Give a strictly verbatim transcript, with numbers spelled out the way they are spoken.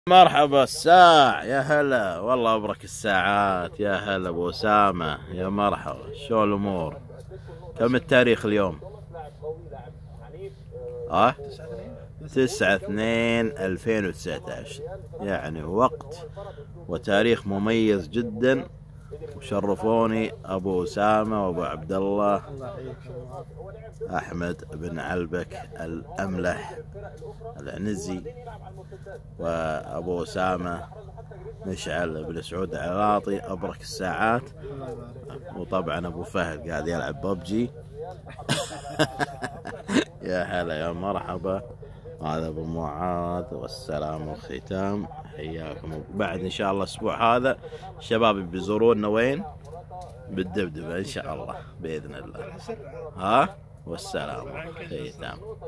مرحبا الساع، يا هلا والله ابرك الساعات، يا هلا ابو اسامه، يا مرحبا. شو الامور؟ كم التاريخ اليوم؟ اه تسعة اثنين ألفين وتسعة عشر، يعني وقت وتاريخ مميز جدا. وشرفوني ابو اسامه وابو عبد الله احمد بن علبك الاملح العنزي، وابو اسامه مشعل بن سعود علاطي ابرك الساعات، وطبعا ابو فهد قاعد يلعب ببجي. يا هلا يا مرحبا. هذا ابو معاذ، والسلام والختام. حياكم. بعد ان شاء الله الاسبوع هذا الشباب بيزورونا وين؟ بالدبدبه ان شاء الله باذن الله. ها والسلام والختام.